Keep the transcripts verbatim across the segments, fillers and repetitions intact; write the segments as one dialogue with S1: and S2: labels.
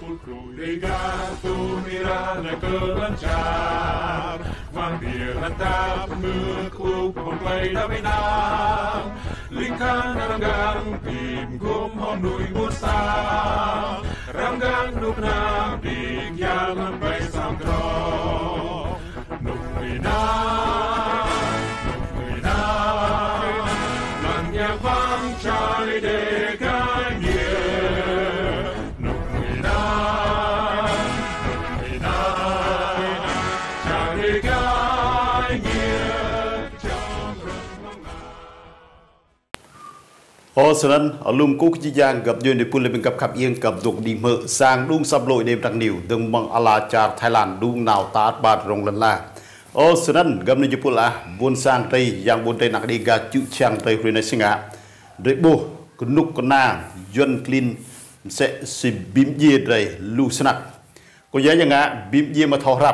S1: sepulcro legato mirana ke lancar wanneer het dapet op een kleine winnaar lingkang ranggang tim gom honui bursa ranggang nuk nam dik yang bay sam tro nuk winnaar nuk winnaar lan yang vang chai de kai nie nuk winnaar nuk winnaar chai kai nie
S2: Ô sân ở lùm cúc chi giang gặp duyên để phun lên bên cặp cặp yên cặp dục đi mơ sang đung sập lội đêm trăng niu từng bằng ala char Thái Lan đung nào ta bát rong lần la ô sân gặp nơi chụp là buôn sang tây giang buôn tây nặng đi gà chữ trang tây phía này sinh ạ rồi bố cái nút con na duyên clean sẽ xì bím dê đây lu sân có giá như ngã bím dê mà thò rập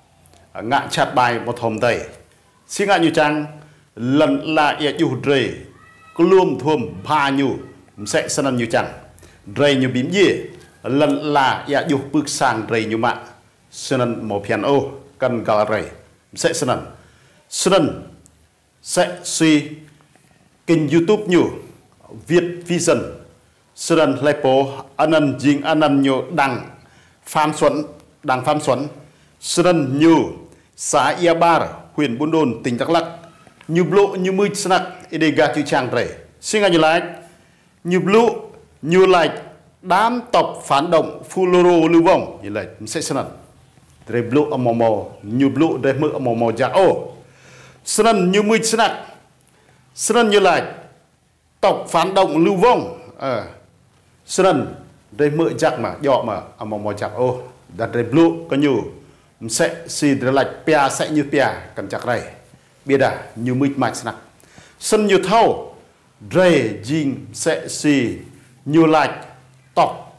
S2: ngã chặt bài mà thòm tây sinh ngã như trang lần là ya yêu rơi có luôn thôm pha nhu sẽ sân như chẳng rầy như bím gì lần là ya dục bước sang rầy như mạ sân một piano cần gà rầy sẽ sân sân sẽ suy kênh YouTube nhu Việt Vision sân lepo anan jing anan nhu đăng phan xuân đăng phan xuân sân nhu xã Ia Bar huyện Buôn Đôn tỉnh Đắk Lắk như lộ như mưa snak edega chữ trang rể sinh như lại như lộ như lại đám tộc phản động fuloro lưu vong như lại sẽ snak để lộ âm mò mò như lộ để mưa âm mò mò giả ô snan như mưa snak snan như lại tộc phản động lưu vong à snan để mưa giặc mà dọ mà âm mò mò giặc ô đặt để lộ có nhiều sẽ xì để lại pia sẽ như pia cần chặt này biết à như mít mạch nặng sân như thâu rề jing sẽ xì như lạch tọc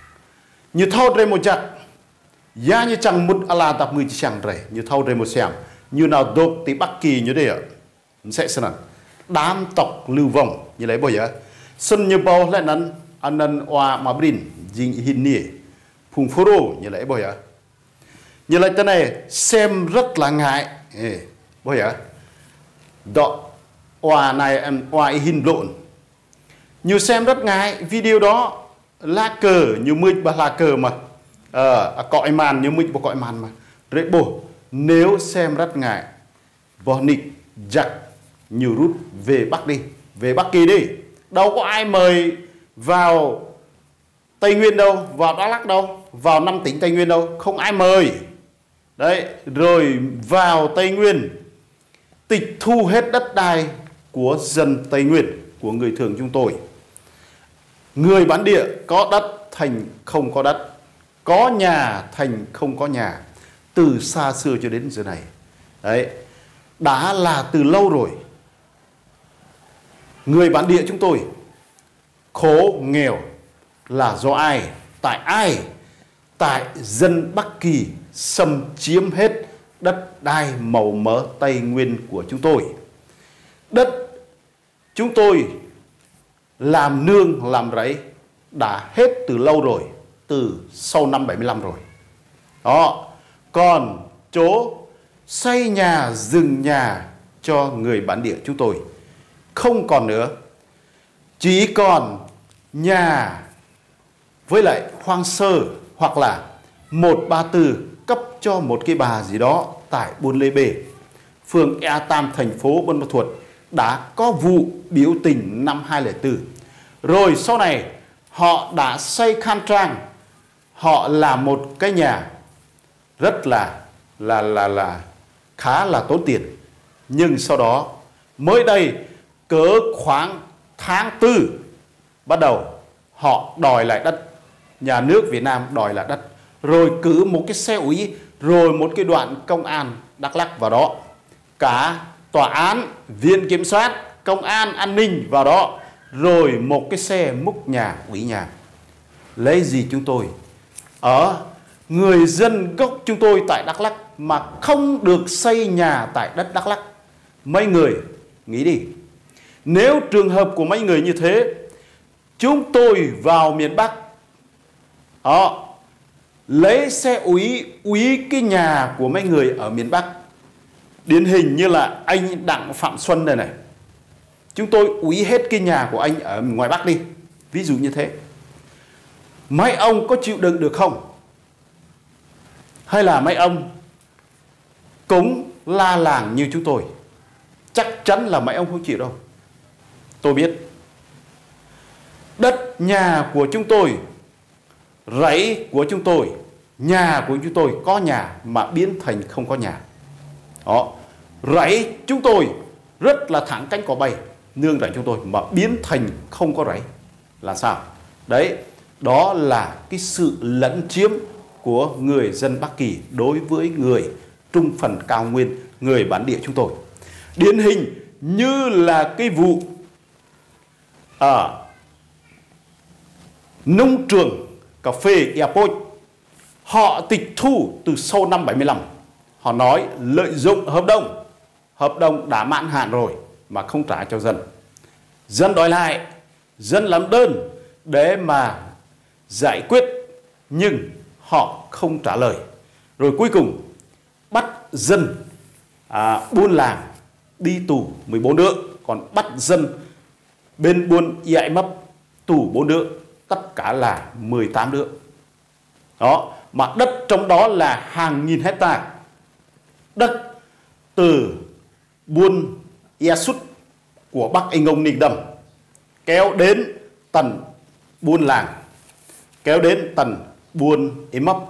S2: như thâu rề một chặt giá như chẳng một ala tập người chỉ chẳng rề như thâu rề một xem như nào đột tí Bắc Kỳ như thế ạ sẽ sân đám tộc lưu vong như lấy bao giờ sân như bao lại nắn anh năn oa mà brin jing hin nỉ phùng phô rô như lấy bao giờ như lấy cái này xem rất là ngại bao giờ đó oa này em oa hình lộn nhiều xem rất ngại video đó lá cờ nhiều mít và lá cờ mà ờ à, cõi màn nhiều mít và cõi màn mà đấy bồ nếu xem rất ngại vò nịch giặc nhiều rút về Bắc đi về Bắc Kỳ đi đâu có ai mời vào Tây Nguyên đâu vào Đắk Lắk đâu vào năm tỉnh Tây Nguyên đâu không ai mời đấy rồi vào Tây Nguyên tịch thu hết đất đai của dân Tây Nguyên của người thường chúng tôi người bản địa có đất thành không có đất có nhà thành không có nhà từ xa xưa cho đến giờ này đấy đã là từ lâu rồi người bản địa chúng tôi khổ nghèo là do ai tại ai tại dân Bắc Kỳ xâm chiếm hết đất đai màu mỡ Tây Nguyên của chúng tôi. Đất chúng tôi làm nương làm rẫy đã hết từ lâu rồi, từ sau năm bảy mươi lăm rồi. Đó, còn chỗ xây nhà dừng nhà cho người bản địa chúng tôi không còn nữa. Chỉ còn nhà với lại hoang sơ hoặc là một ba tư cấp cho một cái bà gì đó tại Buôn Lê Bê, phường Ea Tam, thành phố Buôn Ma Thuột đã có vụ biểu tình năm hai không không bốn. Rồi sau này họ đã xây khang trang, họ làm một cái nhà rất là là là là khá là tốn tiền. Nhưng sau đó mới đây cỡ khoảng tháng tư bắt đầu họ đòi lại đất, nhà nước Việt Nam đòi lại đất, rồi cử một cái xe ủy, rồi một cái đoạn công an Đắk Lắk vào đó, cả tòa án, viện kiểm soát, công an, an ninh vào đó, rồi một cái xe múc nhà, ủy nhà. Lấy gì chúng tôi? Ở người dân gốc chúng tôi tại Đắk Lắk mà không được xây nhà tại đất Đắk Lắk. Mấy người nghĩ đi, nếu trường hợp của mấy người như thế, chúng tôi vào miền Bắc đó, lấy xe úy úy cái nhà của mấy người ở miền Bắc. Điển hình như là anh Đặng Phạm Xuân này này, chúng tôi úy hết cái nhà của anh ở ngoài Bắc đi, ví dụ như thế. Mấy ông có chịu đựng được không? Hay là mấy ông cũng la làng như chúng tôi? Chắc chắn là mấy ông không chịu đâu. Tôi biết đất nhà của chúng tôi, rẫy của chúng tôi, nhà của chúng tôi có nhà mà biến thành không có nhà. Đó, rẫy chúng tôi rất là thẳng cánh cỏ bay, nương rẫy chúng tôi mà biến thành không có rẫy là sao? Đấy, đó là cái sự lấn chiếm của người dân Bắc Kỳ đối với người trung phần cao nguyên, người bản địa chúng tôi. Điển hình như là cái vụ ở nông trường cà phê Airport, họ tịch thu từ sau năm bảy mươi lăm. Họ nói lợi dụng hợp đồng, hợp đồng đã mãn hạn rồi mà không trả cho dân. Dân đòi lại, dân làm đơn để mà giải quyết, nhưng họ không trả lời. Rồi cuối cùng bắt dân à, buôn làng đi tù mười bốn đứa, còn bắt dân bên buôn dạy mấp tù bốn đứa, tất cả là mười tám đứa. Đó, mà đất trong đó là hàng nghìn hecta đất từ buôn Ea Sút của Bắc Anh Ông Ninh Đầm kéo đến tận buôn làng, kéo đến tận buôn Êm Mấp,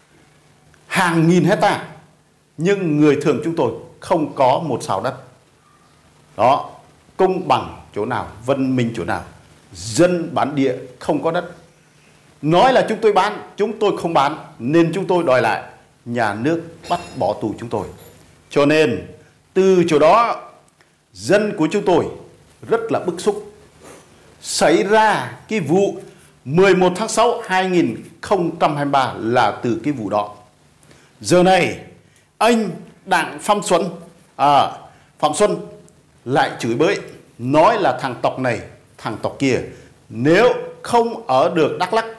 S2: hàng nghìn hecta, nhưng người thường chúng tôi không có một sào đất. Đó, công bằng chỗ nào, văn minh chỗ nào? Dân bản địa không có đất, nói là chúng tôi bán, chúng tôi không bán, nên chúng tôi đòi lại, nhà nước bắt bỏ tù chúng tôi. Cho nên từ chỗ đó dân của chúng tôi rất là bức xúc. Xảy ra cái vụ mười một tháng sáu năm hai nghìn không trăm hai mươi ba là từ cái vụ đó. Giờ này anh Đặng Phạm Xuân à, Phạm Xuân lại chửi bới, nói là thằng tộc này, thằng tộc kia, nếu không ở được Đắk Lắk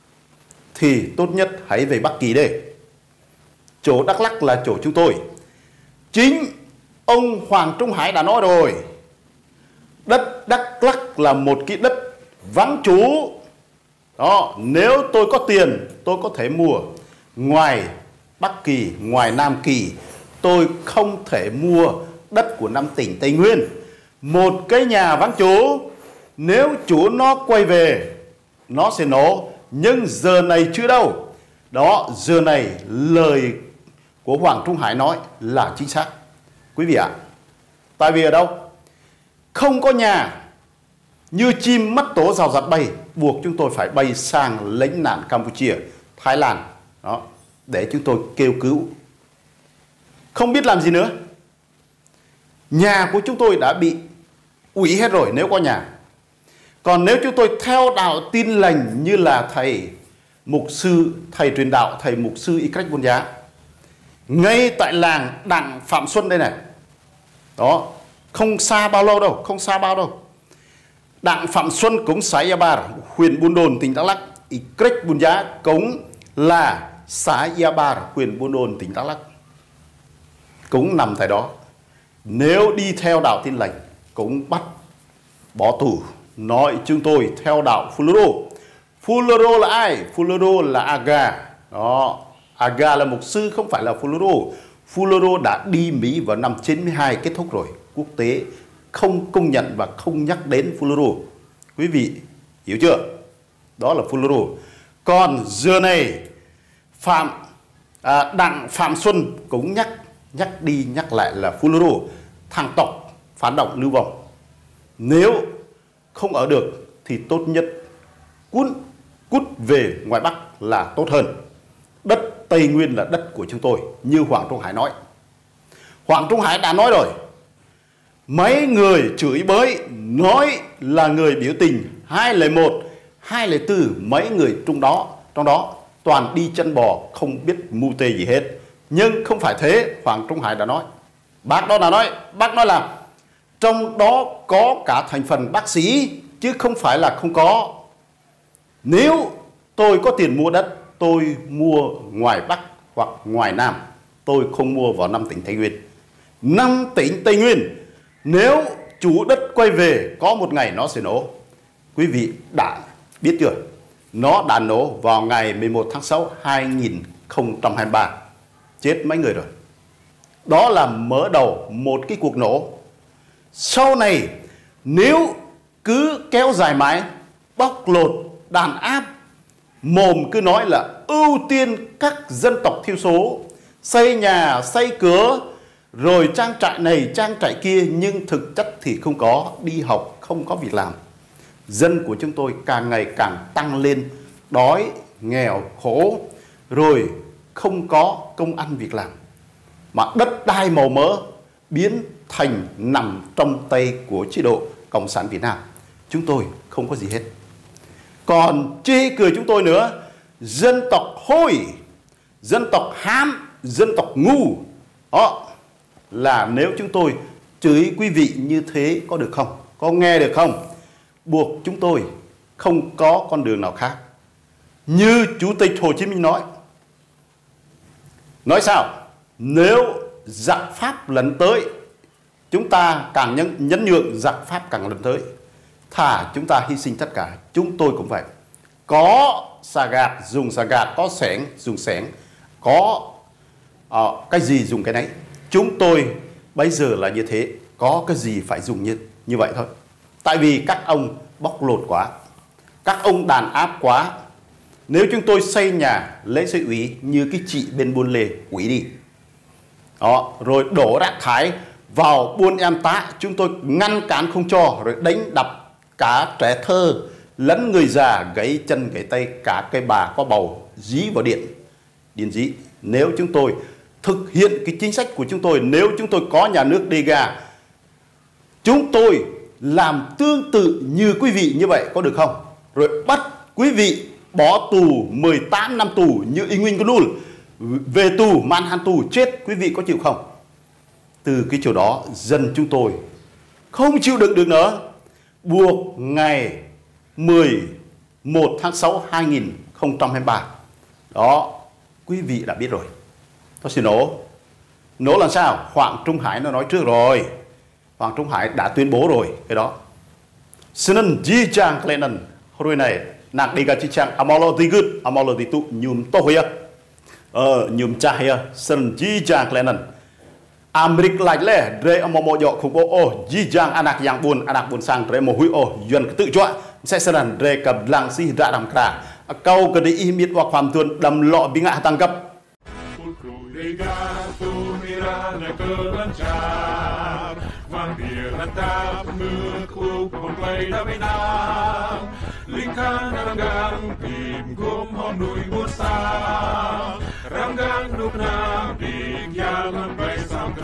S2: thì tốt nhất hãy về Bắc Kỳ đây. Chỗ Đắk Lắk là chỗ chúng tôi. Chính ông Hoàng Trung Hải đã nói rồi, đất Đắk Lắk là một cái đất vắng chủ. Đó, nếu tôi có tiền tôi có thể mua. Ngoài Bắc Kỳ, ngoài Nam Kỳ, tôi không thể mua đất của năm tỉnh Tây Nguyên. Một cái nhà vắng chủ, nếu chủ nó quay về nó sẽ nổ, nhưng giờ này chưa đâu. Đó, giờ này lời của Hoàng Trung Hải nói là chính xác, quý vị ạ. Tại vì ở đâu không có nhà, như chim mất tổ rào rạt bay, buộc chúng tôi phải bay sang lánh nạn Campuchia, Thái Lan đó, để chúng tôi kêu cứu. Không biết làm gì nữa. Nhà của chúng tôi đã bị hủy hết rồi nếu có nhà. Còn nếu chúng tôi theo đạo tin lành như là thầy mục sư, thầy truyền đạo, thầy mục sư Y Cách Buôn Giá, ngay tại làng Đặng Phạm Xuân đây này, đó, không xa bao lâu đâu, không xa bao đâu. Đặng Phạm Xuân cũng xã Ia Bar, huyện Buôn Đôn, tỉnh Đắk Lắk. Y Cách Buôn Giá cũng là xã Ia Bar, huyện Buôn Đôn, tỉnh Đắk Lắk, cũng nằm tại đó. Nếu đi theo đạo tin lành cũng bắt bỏ tù. Nói chúng tôi theo đạo Fulero. Fulero là ai? Fulero là Aga. Đó, Aga là mục sư, không phải là Fulero. Fulero đã đi Mỹ vào năm chín mươi hai kết thúc rồi. Quốc tế không công nhận và không nhắc đến Fulero. Quý vị hiểu chưa? Đó là Fulero. Còn giờ này Phạm à, Đặng Phạm Xuân cũng nhắc nhắc đi nhắc lại là Fulero, thằng tộc phản động lưu vong. Nếu không ở được thì tốt nhất cút cút về ngoài Bắc là tốt hơn. Đất Tây Nguyên là đất của chúng tôi, như Hoàng Trung Hải nói. Hoàng Trung Hải đã nói rồi. Mấy người chửi bới nói là người biểu tình hai không một, hai không bốn, mấy người trong đó trong đó toàn đi chân bò, không biết mưu tê gì hết. Nhưng không phải thế, Hoàng Trung Hải đã nói. Bác đó là nói, bác nói là trong đó có cả thành phần bác sĩ, chứ không phải là không có. Nếu tôi có tiền mua đất, tôi mua ngoài Bắc hoặc ngoài Nam, tôi không mua vào năm tỉnh Tây Nguyên. Năm tỉnh Tây Nguyên, nếu chủ đất quay về có một ngày nó sẽ nổ. Quý vị đã biết chưa? Nó đã nổ vào ngày mười một tháng sáu năm hai nghìn không trăm hai mươi ba. Chết mấy người rồi. Đó là mở đầu một cái cuộc nổ. Sau này nếu cứ kéo dài mãi, bóc lột, đàn áp, mồm cứ nói là ưu tiên các dân tộc thiểu số, xây nhà, xây cửa, rồi trang trại này, trang trại kia, nhưng thực chất thì không có, đi học không có việc làm. Dân của chúng tôi càng ngày càng tăng lên, đói, nghèo, khổ, rồi không có công ăn việc làm. Mà đất đai màu mỡ biến thành nằm trong tay của chế độ Cộng sản Việt Nam. Chúng tôi không có gì hết. Còn chê cười chúng tôi nữa, dân tộc hôi, dân tộc hám, dân tộc ngu. Đó là nếu chúng tôi chửi quý vị như thế có được không? Có nghe được không? Buộc chúng tôi không có con đường nào khác. Như Chủ tịch Hồ Chí Minh nói. Nói sao? Nếu giặc Pháp lấn tới, chúng ta càng nhấn, nhấn nhượng giặc Pháp càng lấn tới. Thà chúng ta hy sinh tất cả. Chúng tôi cũng vậy. Có xà gạt dùng xà gạt, có xẻng dùng xẻng, có uh, cái gì dùng cái đấy. Chúng tôi bây giờ là như thế. Có cái gì phải dùng như, như vậy thôi. Tại vì các ông bóc lột quá, các ông đàn áp quá. Nếu chúng tôi xây nhà lấy xây ủy như cái chị bên Buôn Lê ủy đi, đó, rồi đổ rác thải vào Buôn Em Tá, chúng tôi ngăn cản không cho, rồi đánh đập cả trẻ thơ lẫn người già, gãy chân gãy tay, cả cây bà có bầu dí vào điện điện dí. Nếu chúng tôi thực hiện cái chính sách của chúng tôi, nếu chúng tôi có nhà nước đề ga, chúng tôi làm tương tự như quý vị như vậy có được không? Rồi bắt quý vị bỏ tù mười tám năm tù như Y Nguyên Côn Lôn, về tù man han tù chết, quý vị có chịu không? Từ cái chỗ đó dân chúng tôi không chịu đựng được nữa, buộc ngày mười một tháng sáu năm hai nghìn không trăm hai mươi ba. Đó, quý vị đã biết rồi. Nó sẽ nổ. Nổ làm sao? Hoàng Trung Hải nó nói trước rồi. Hoàng Trung Hải đã tuyên bố rồi cái đó. Senen ji chang klenan hồi này nak đi chi chang amalo ti good amalo ti tu nhum to hoya. Ờ nhum cha ya senen ji chang klenan. Amerik lại lẽ dre amomo yo khung bo o ji chang anak yang buồn anak buồn sang dre mo hui o yuan tự chọa sẽ senen dre cầm lang si ra đam kra. Kau ke di imit wa kwam tuan dam lo binga tangkap.
S1: Vang biar tap mekuk play da benang lingkan ranggang tim gom hom nui musa ranggang nuk nam dik yang bay sang